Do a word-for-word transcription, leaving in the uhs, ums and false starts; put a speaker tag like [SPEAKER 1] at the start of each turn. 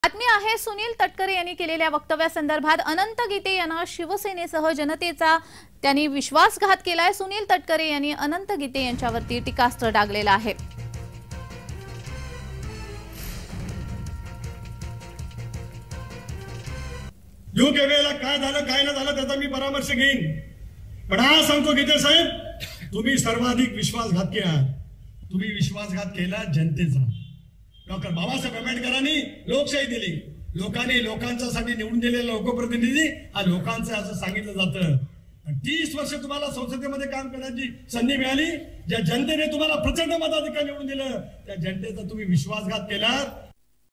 [SPEAKER 1] बातमी आहे सुनील तटकरे यांनी केलेल्या वक्तव्यासंदर्भात अनंत गीते यांना शिवसेनेसह जनतेचा त्यांनी विश्वासघात केलाय। सुनील तटकरे यांनी अनंत गीते यांच्यावरती टीकास्त्र डागलेलं आहे।
[SPEAKER 2] योग्य वेळेला काय झालं काय न झालं त्याचा मी परामर्श घेईन, पण आज सांगतो गीते साहेब, तुम्ही सर्वाधिक विश्वासघात केला। तुम्ही विश्वासघात केला जनतेचा। डॉक्टर बाबासाहेब आंबेडकरांनी लोकशाही दिली, लोकांनी लोकांच्यासाठी निवडून दिलेले लोकप्रतिनिधी हा लोकांचं असं सांगितलं जातं। तीस वर्ष तुम्हाला संसदेमध्ये काम करण्याची संधी मिळाली, ज्या जनतेने तुम्हाला प्रचंड मताधिक्याने निवडून दिलं त्या जनतेचा तुम्ही विश्वासघात केला।